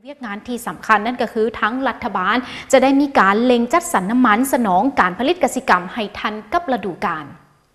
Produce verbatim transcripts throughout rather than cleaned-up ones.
เวียกงานที่สำคัญนั่นก็คือทั้งรัฐบาลจะได้มีการเล็งจัดสรรน้ำมันสนองการผลิตกสิกรรมให้ทันกับฤดูกาล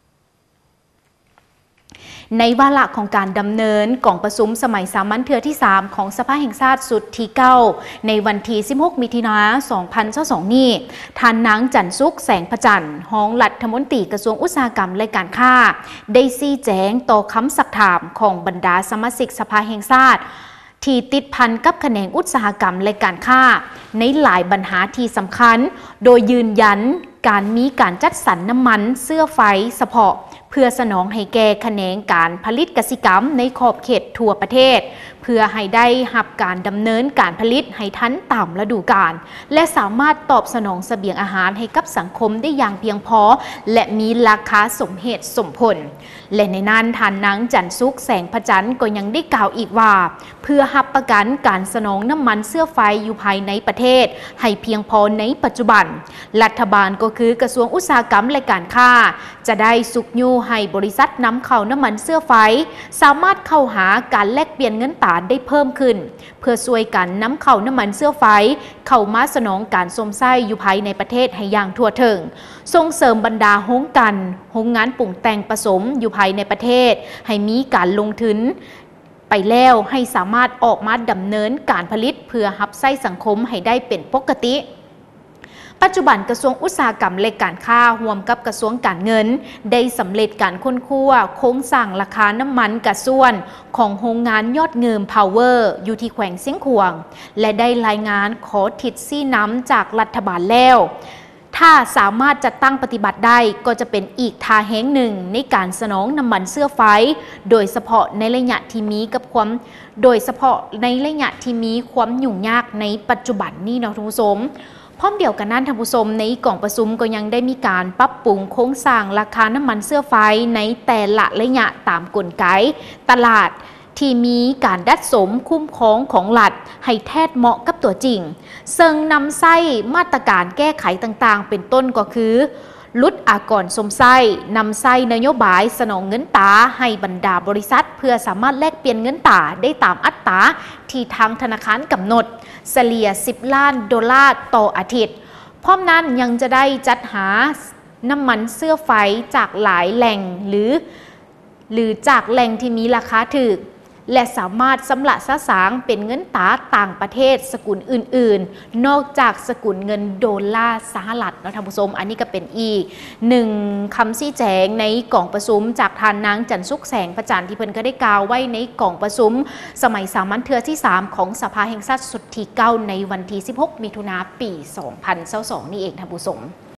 ในวาระของการดำเนินกล่องประชุมสมัยสามัญเทือที่สามของสภาแห่งชาติสุดที่เก้าในวันที่สิบหกมิถุนายนสองพันยี่สิบสองนี้ท่านนางจันสุขแสงพระจันทร์รองรัฐมนตรีกระทรวงอุตสาหกรรมและการค้าได้ชี้แจงต่อคำสักถามของบรรดาสมาชิกสภาแห่งชาติที่ติดพันกับแขนงอุตสาหกรรมและการค้าในหลายปัญหาที่สำคัญโดยยืนยันการมีการจัดสรรน้ำมันเสื้อไฟเฉพาะเพื่อสนองให้แก่แขนงการผลิตกสิกรรมในขอบเขตทั่วประเทศเพื่อให้ได้รับการดำเนินการผลิตให้ทันตามฤดูกาลและสามารถตอบสนองเสบียงอาหารให้กับสังคมได้อย่างเพียงพอและมีราคาสมเหตุสมผลและในนั้นท่านนางจันสุขแสงพระจันทร์ก็ยังได้กล่าวอีกว่าเพื่อรับประกันการสนองน้ำมันเสื้อไฟอยู่ภายในประเทศให้เพียงพอในปัจจุบันรัฐบาลก็คือกระทรวงอุตสาหกรรมและการค้าจะได้สุกยูให้บริษัทนำเข้าน้ำมันเสื้อไฟสามารถเข้าหาการแลกเปลี่ยนเงินตราได้เพิ่มขึ้นเพื่อช่วยกันนำเข้าน้ำมันเสื้อไฟเข้ามาสนองการสมไส้อยู่ภายในประเทศให้อย่างทั่วถึงส่งเสริมบรรดาโรงกันโรงงานปรุงแต่งผสมอยู่ภายในประเทศให้มีการลงทุนไปแล้วให้สามารถออกมาดำเนินการผลิตเพื่อรับใช้สังคมให้ได้เป็นปกติปัจจุบันกระทรวงอุตสาหกรรมและการค้าร่วมกับกระทรวงการเงินได้สำเร็จการค้นคว้าโครงสร้างราคาน้ำมันกระส่วนของโรงงานยอดเงิมพาวเวอร์อยู่ที่แขวงเสียงขวางและได้รายงานขอทิศซี่น้ำจากรัฐบาลแล้วถ้าสามารถจัดตั้งปฏิบัติได้ก็จะเป็นอีกทางแห่งหนึ่งในการสนองน้ำมันเสื้อไฟโดยเฉพาะในระยะที่มีกับความโดยเฉพาะในระยะที่มีความยุ่งยากในปัจจุบันนี้เนาะท่านผู้ชมพร้อมเดียวกันนั้นท่านผู้ชมในกล่องประชุมก็ยังได้มีการปรับปรุงโครงสร้างราคาน้ำมันเสื้อไฟในแต่ละระยะตามกลไกตลาดที่มีการดัดสมคุ้มครองของรัฐให้แทดเหมาะกับตัวจริงซึ่งนำไส้มาตรการแก้ไขต่างๆเป็นต้นก็คือลดอากรสมไส้นำไส้นโยบายสนองเงินตราให้บรรดาบริษัทเพื่อสามารถแลกเปลี่ยนเงินตราได้ตามอัตราที่ทางธนาคารกำหนดเฉลี่ยสิบล้านดอลลาร์ต่ออาทิตย์พร้อมนั้นยังจะได้จัดหาน้ำมันเสื้อไฟจากหลายแหล่งหรือหรือจากแหล่งที่มีราคาถูกและสามารถสำระสะสางเป็นเงินตราต่างประเทศสกุลอื่นๆนอกจากสกุลเงินดอลลาร์สหรัฐนะท่านผู้ชมอันนี้ก็เป็นอีกหนึ่งคำชี้แจงในกล่องประชุมจากทานนางจันสุขแสงพระจันทร์ที่เพิ่นก็ได้กล่าวไว้ในกล่องประชุมสมัยสามัญเทือที่สามของสภาแห่งชาติสุดที่เก้าในวันที่สิบหกมิถุนายนปีสองพันยี่สิบสองนี่เองท่านผู้ชม